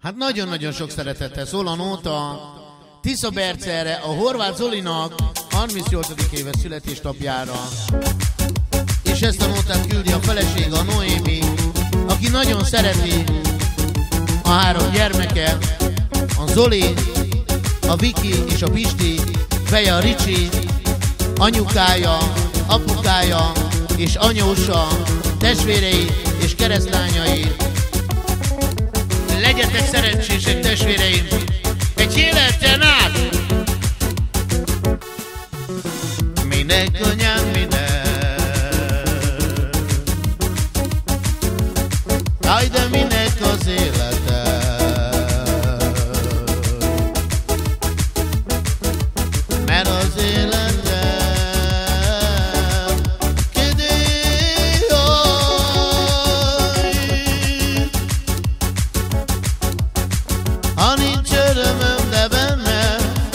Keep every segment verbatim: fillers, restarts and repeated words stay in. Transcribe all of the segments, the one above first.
Hát nagyon-nagyon sok szeretettel szól a nóta Tisza Bercerre, a Horváth Zolinak harmincnyolcadik éves születésnapjára. És ezt a nótát küldi a felesége, a Noémi, aki nagyon szereti a három gyermeke, a Zoli, a Viki és a Pisti, feje a Ricsi, anyukája, apukája és anyósa, testvérei és keresztlányai. Legyetek szerencsések, testvéreim, egy életen át! Minek anyám, minek? Jaj, de minek az élete? Mert az élete ha nincs örömöm, de benne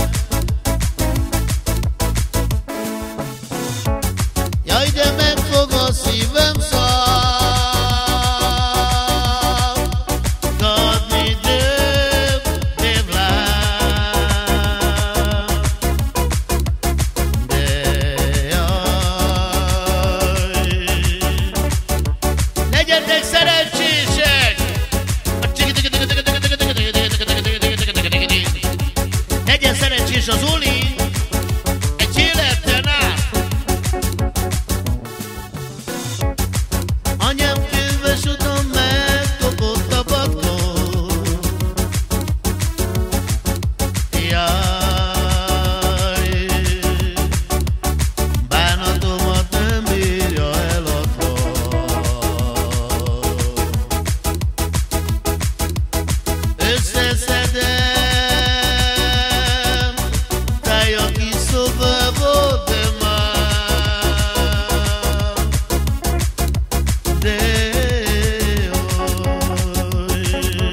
jaj, de megfog a szívem szakadni dög, dévlám, de jaj. Legyetek szerencsések! Legyen szerencsés az Zoli egy életen át! Anyám kőves utam megkopott a patkó. Jaj, bánatomat nem bírja el a összeszedem, táj a kis szobába, de már, de oly.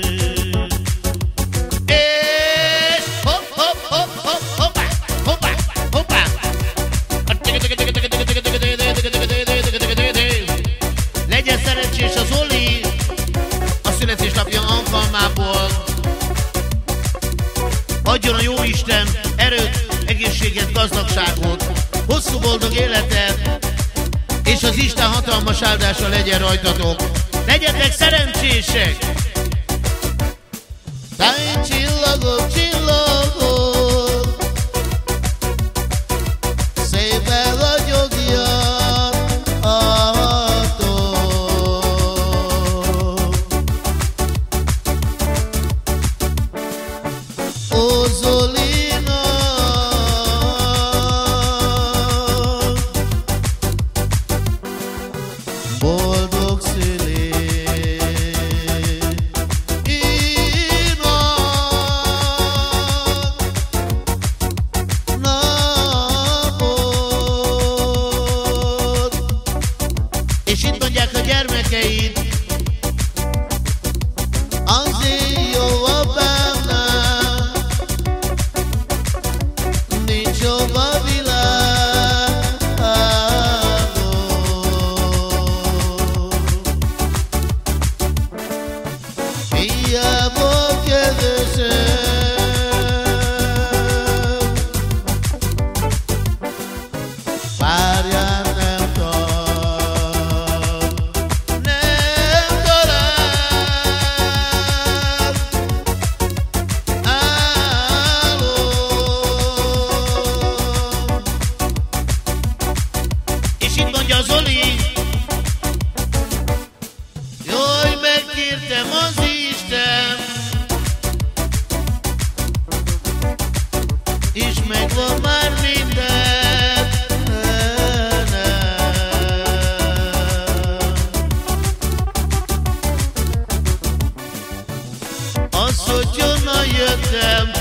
És hopp, hopp, hopp, hopp, hoppá, hoppá, hoppá. Legyen szerencsés a Zoli a születésnapja alkalmából. Adjon a Jóisten erőt, egészséget, gazdagságot, hosszú boldog életet, és az Isten hatalmas áldása legyen rajtatok. Legyetek szerencsések! Táj csillagok, csillagok, szépen ragyogja a tó. Ó, Zolinak boldog szülinapot. És itt mondják a gyermekeid, azért jó apámnál nincs jobb a világon. Hiába kedvesem, várjál, nem tart, nem talál álom. És itt mondja a Zoli, jaj, megkértem az Isten, és megvan már minden. Az, hogy honnan jöttem,